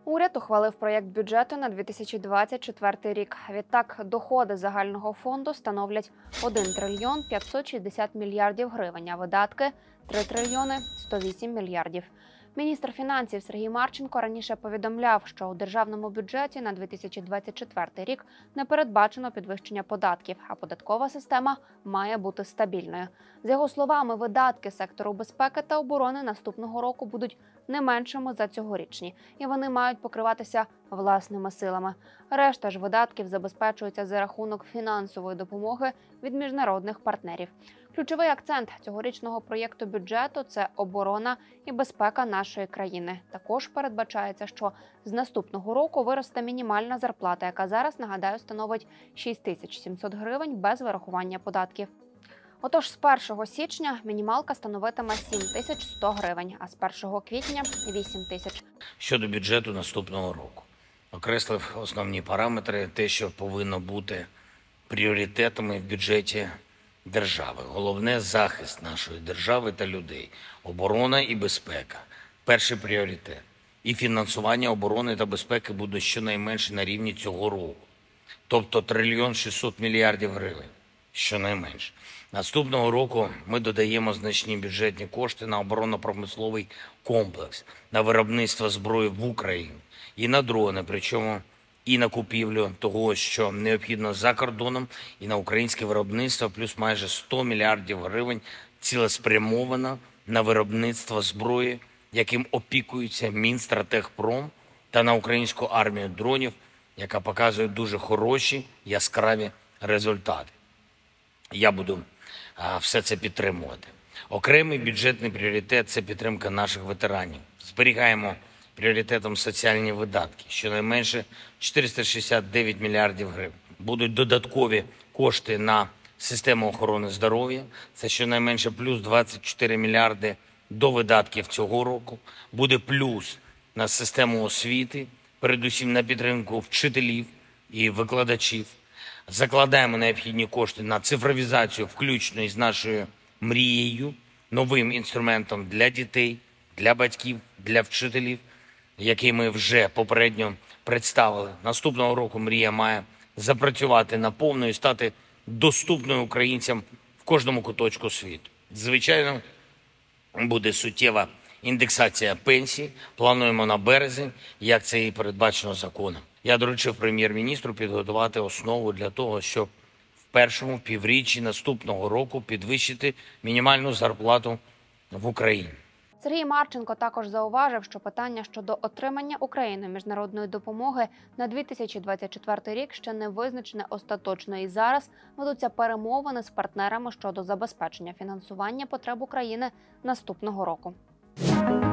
Уряд ухвалив проєкт бюджету на 2024 рік. Відтак, доходи загального фонду становлять 1 трильйон 560 мільярдів гривень, а видатки – 3 трильйони 108 мільярдів. Міністр фінансів Сергій Марченко раніше повідомляв, що у державному бюджеті на 2024 рік не передбачено підвищення податків, а податкова система має бути стабільною. З його словами, видатки сектору безпеки та оборони наступного року будуть не меншими за цьогорічні, і вони мають покриватися власними силами. Решта ж видатків забезпечується за рахунок фінансової допомоги від міжнародних партнерів. Ключовий акцент цьогорічного проєкту бюджету – це оборона і безпека нашої країни. Також передбачається, що з наступного року виросте мінімальна зарплата, яка зараз, нагадаю, становить 6700 гривень без вирахування податків. Отож, з 1 січня мінімалка становитиме 7100 гривень, а з 1 квітня – 8000. Щодо бюджету наступного року. Окреслив основні параметри, те, що повинно бути пріоритетами в бюджеті держави. Головне – захист нашої держави та людей. Оборона і безпека – перший пріоритет. І фінансування оборони та безпеки буде щонайменше на рівні цього року. Тобто 1 трильйон 600 мільярдів гривень. Щонайменше. Наступного року ми додаємо значні бюджетні кошти на оборонно-промисловий комплекс, на виробництво зброї в Україні і на дрони, причому і на купівлю того, що необхідно за кордоном, і на українське виробництво, плюс майже 100 мільярдів гривень цілеспрямовано на виробництво зброї, яким опікується Мінстратегпром, та на українську армію дронів, яка показує дуже хороші, яскраві результати. Я буду все це підтримувати. Окремий бюджетний пріоритет – це підтримка наших ветеранів. Зберігаємо пріоритетом соціальні видатки. Щонайменше 469 мільярдів гривень. Будуть додаткові кошти на систему охорони здоров'я. Це щонайменше плюс 24 мільярди до видатків цього року. Буде плюс на систему освіти, передусім на підтримку вчителів і викладачів. Закладаємо необхідні кошти на цифровізацію, включно із нашою мрією, новим інструментом для дітей, для батьків, для вчителів, який ми вже попередньо представили. Наступного року мрія має запрацювати наповну і стати доступною українцям в кожному куточку світу. Звичайно, буде суттєва індексація пенсій. Плануємо на березень, як це і передбачено законом. Я доручив прем'єр-міністру підготувати основу для того, щоб в першому півріччі наступного року підвищити мінімальну зарплату в Україні. Сергій Марченко також зауважив, що питання щодо отримання Україною міжнародної допомоги на 2024 рік ще не визначене остаточно, і зараз ведуться перемовини з партнерами щодо забезпечення фінансування потреб України наступного року.